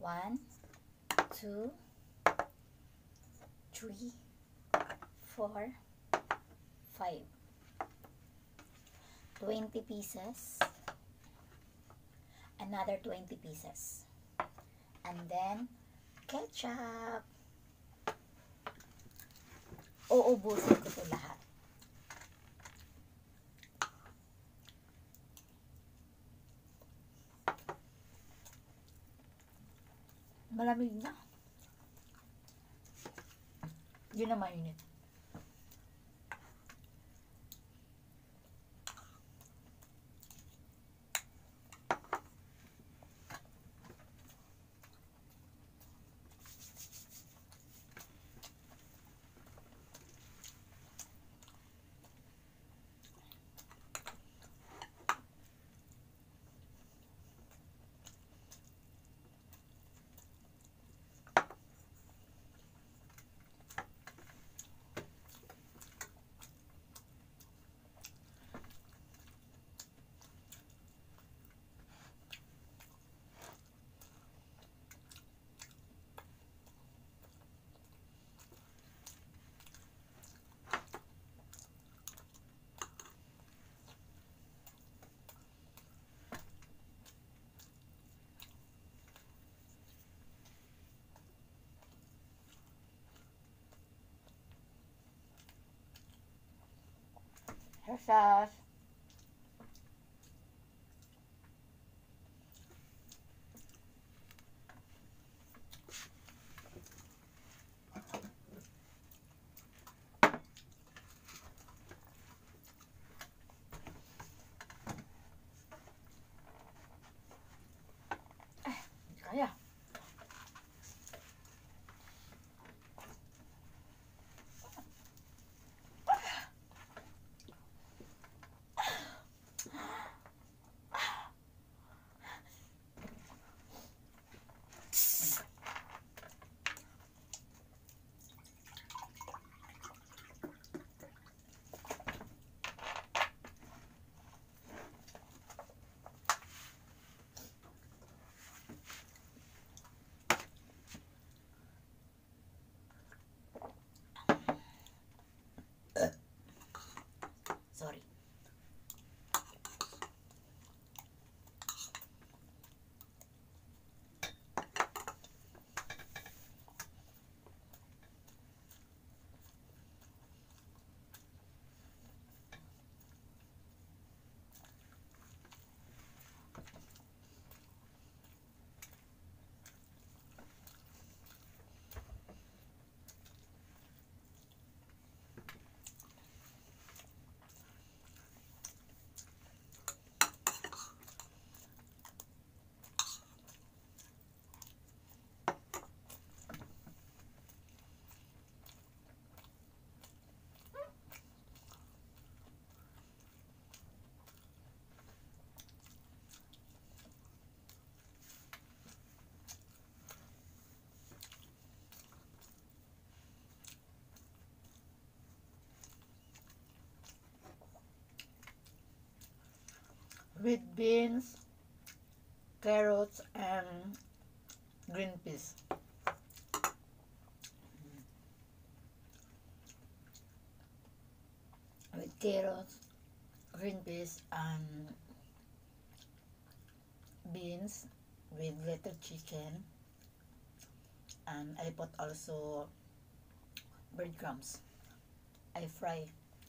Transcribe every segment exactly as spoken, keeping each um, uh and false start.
One, two, three, four, five. twenty pieces. Another twenty pieces. And then, ketchup. Uubusin ko ito lahat. Malamig na. Hindi na mainit. Sauce. Ah, kaya. Sorry. With beans, carrots, and green peas. With carrots, green peas, and beans with little chicken. And I put also breadcrumbs. I fry.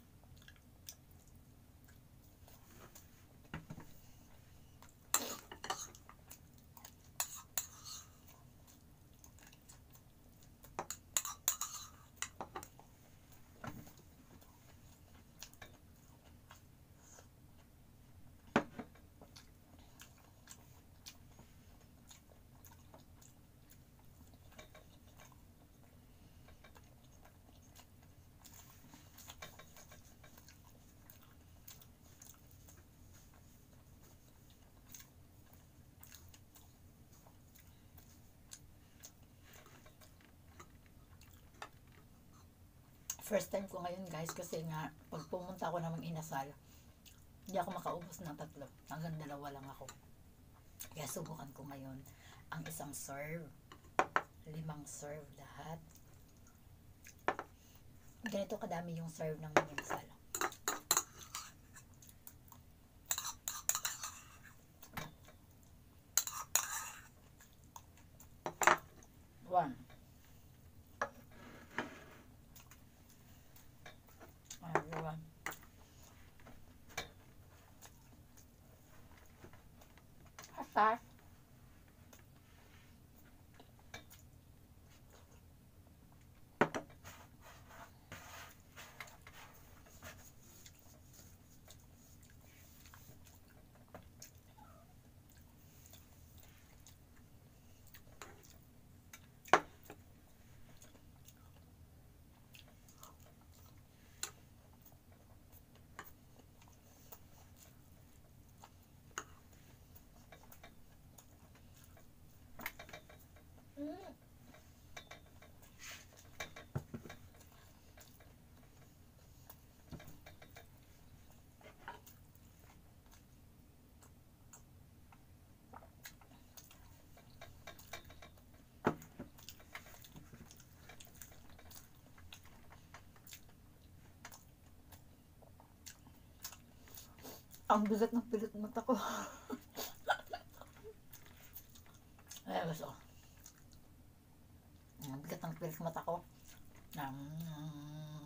First time ko ngayon guys, kasi nga pag pumunta ako ng inasal, hindi ako makaubos ng tatlo, hanggang dalawa lang ako. Kaya subukan ko ngayon. ang isang serve. Limang serve lahat. Ganito kadami yung serve ng inasal. One. Everyone. Hasar. Mm. Ang bigat ng pilit mata ko. Ay, gusto. Ang bigat ng pilit mata ko. Um,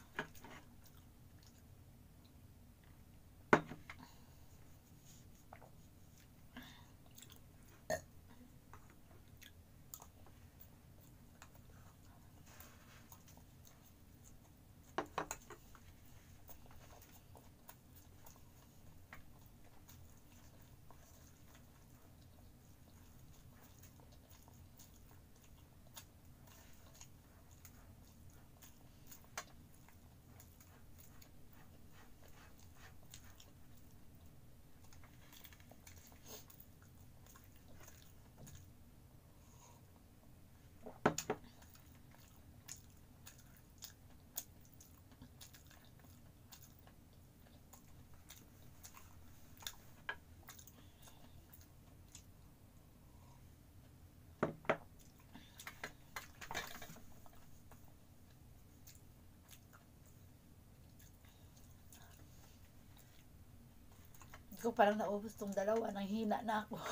ko parang naubos tong dalawa. Nang hina na ako.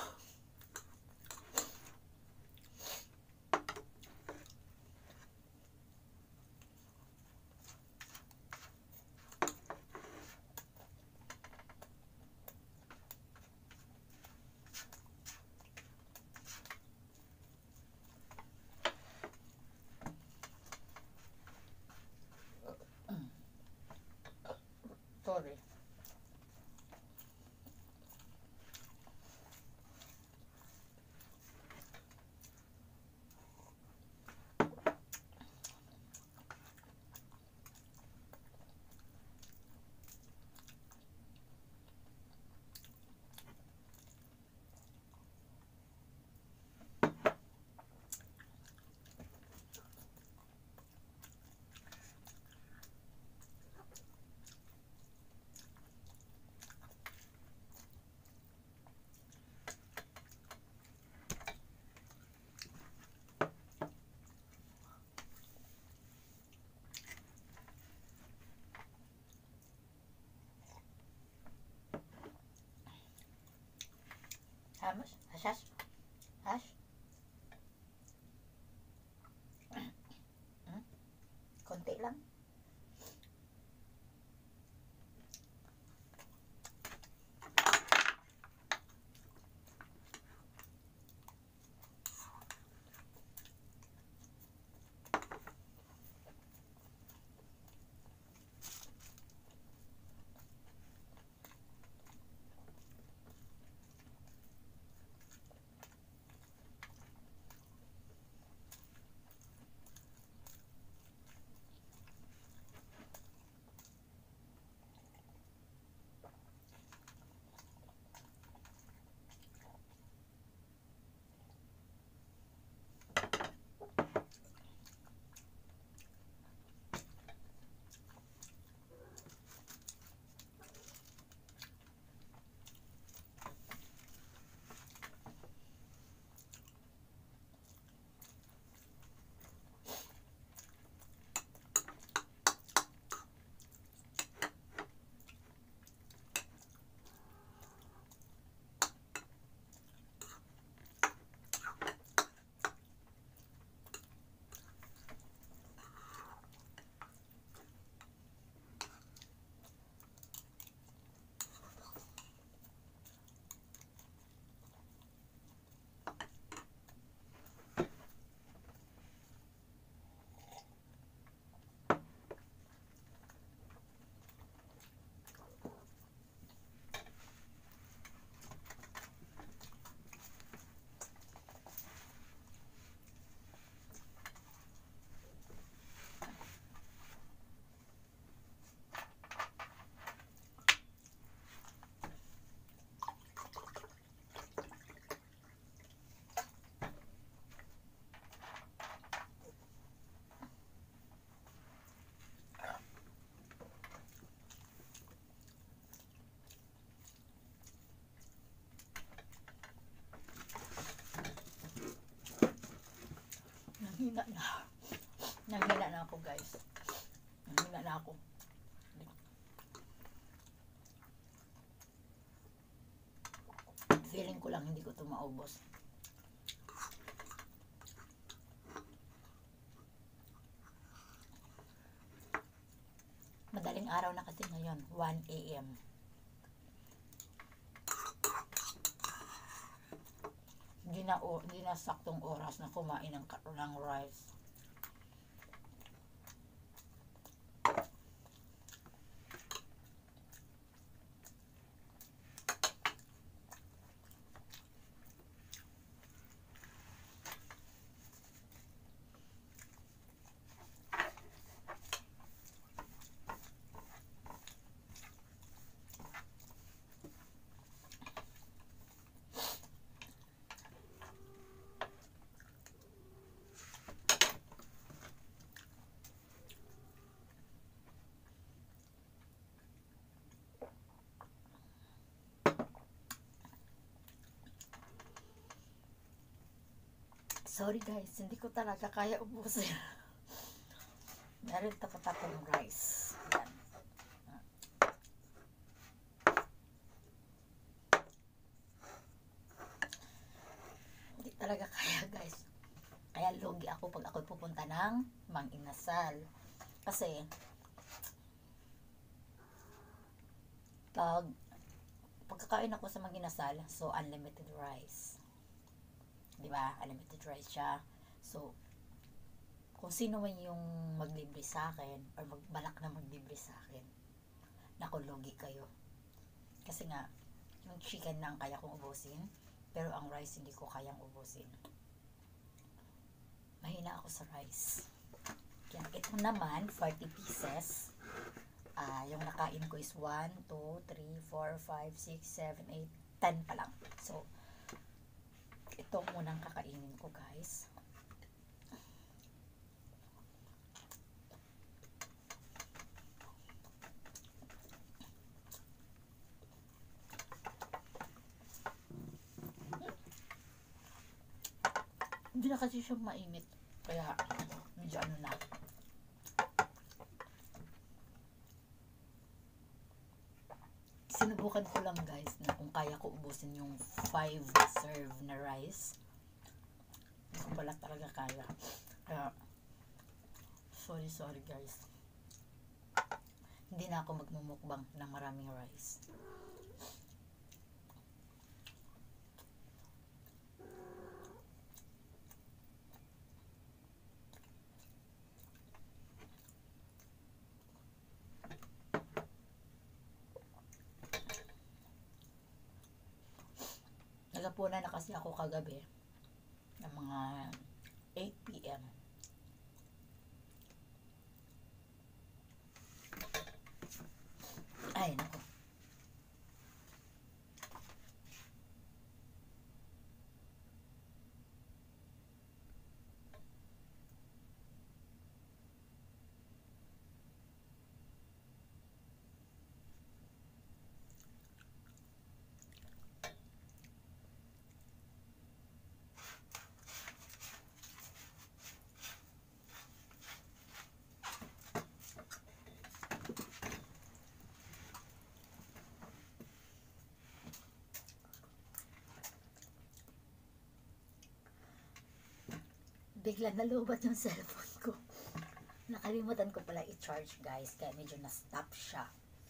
Sorry. Hamas? Hasas? Hash? Hmm? Konti lang. Nanghina na. Nanghina na ako, guys. Nanghina na ako. Feeling ko lang hindi ko ito maubos. Madaling araw na kasi ngayon, one A M Hindi na, o, hindi na saktong oras na kumain ng, ng rice. Sorry guys, hindi ko talaga kaya ubusin. Meron tapatapang rice. Yan. Hindi talaga kaya guys. Kaya lugi ako pag ako pupunta ng Mang Inasal. Kasi pag pagkakain ako sa Mang Inasal, so unlimited rice. Diba? Unlimited rice siya. So, kung sino man yung maglibre sa akin or magbalak na maglibre sa akin, naku, lugi kayo. Kasi nga, yung chicken lang kaya kong ubusin, pero ang rice hindi ko kayang ubusin. Mahina ako sa rice. Kaya ito naman, forty pieces. Uh, yung nakain ko is one, two, three, four, five, six, seven, eight, ten pa lang. So, ito munang kakainin ko guys. Hindi na kasi siya mainit. Kaya medyo ano na. Sinubukan ko lang guys na kung kaya ko ubusin yung five serve na rice. Hindi ko pala talaga kaya. Kaya, sorry sorry guys. Hindi na ako magmumukbang ng maraming rice. Nagapunan na kasi ako kagabi ng mga eight P M Ay, naku. Bigla nalubat yung cellphone ko. Nakalimutan ko pala i-charge guys, kaya medyo na-stop siya.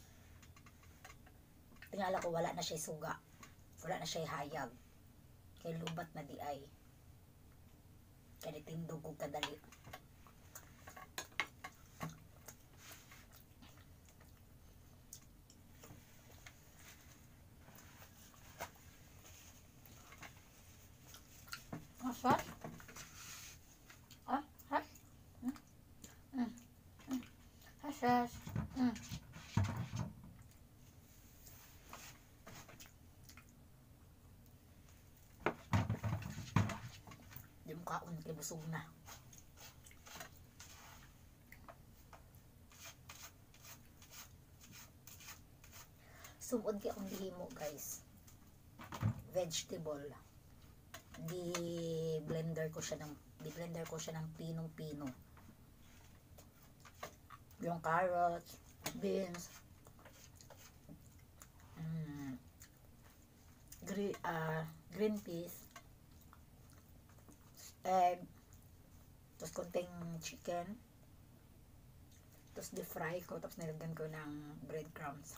Tingala ko wala na siya suga, wala na siya hayag, kaya lubat na di ay. Kaya tindog ko kadali. Asa? Yes. Mm. Di mo kaon kay busog na. Sumod kay akong lihimo guys. Vegetable. Di blender ko siya ng Di-blender ko siya ng pinong-pino. Yung carrots, beans, mm, green, uh, green peas, egg, tapos konting chicken, tapos di-fry ko, tapos nilagyan ko ng breadcrumbs.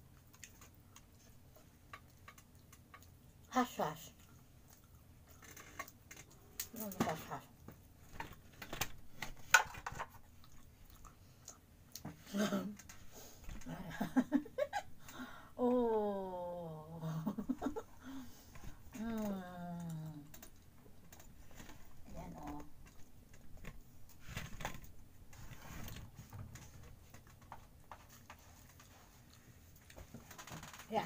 Hash hash. Ano yung hash hash? Oh. Mm. Ayan oh. Ayan.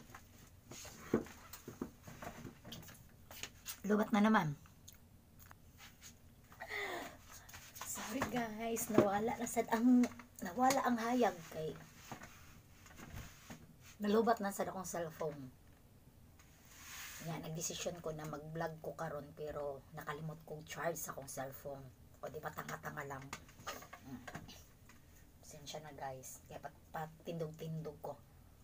Lubat na naman. Sorry guys, nawala na sad ang nawala ang hayag kay nalubat na sad akong cellphone. Nga, nagdesisyon ko na mag-vlog ko karon pero nakalimot kong charge sa akong cellphone. O di ba tanga-tanga lang. Hmm. Pasensya na guys. Kaya pat patindog-tindog ko.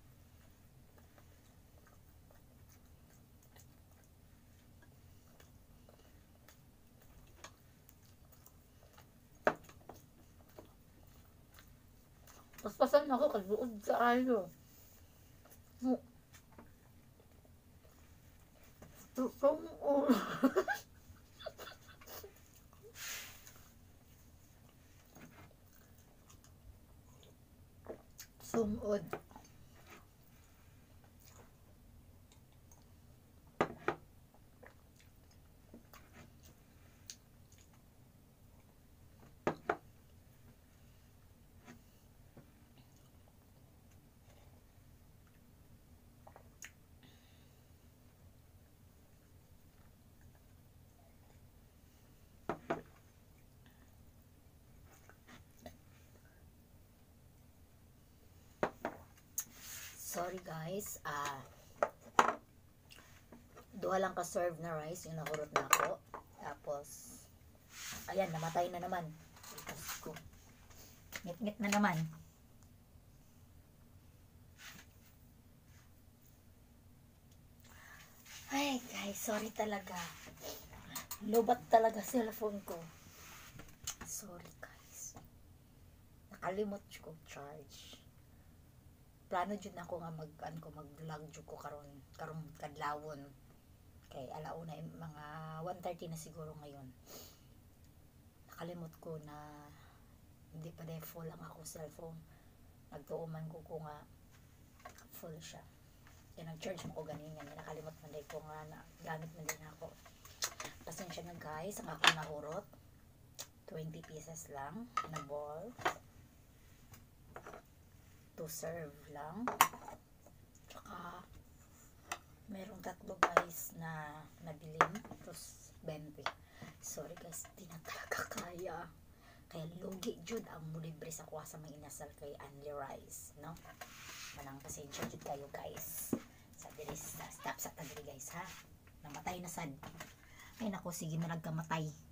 Paspasan ako kasi buod sa ayo. No. Sumod. Sumod. Sorry guys, ah, duha lang ka serve na rice yung nahurot na ako. Tapos, ayan, namatay na naman. Ngit-ngit na naman. Ay guys, sorry talaga. Lobat talaga cellphone ko. Sorry guys. Nakalimot ko charge. Plano jud nako nga mag an ko mag-vlog jud ko karon karong kadlawon. Kay alauna mga one thirty na siguro ngayon. Nakalimot ko na hindi pa dahil full ang ako cellphone. Nagtuuman ko ko nga full siya. Kaya nag-charge mo ko ganin nga. Nakalimot man dahil ko nga na gamit man din ako. Pasensya na guys, ang ako nahurot. twenty pieces lang na ball. To serve lang. Tsaka merong tatlo guys na nabilin. Tapos twenty. Sorry guys, di na talaga kaya. Kaya lugi jud ang mulibre sa kuha sa mga inasal kay Only Rice, no? Manang pasensya jud kayo guys. Sa diri sa stop sa tagri guys ha. Namatay na sad. Ay nako, sige na nagkamatay.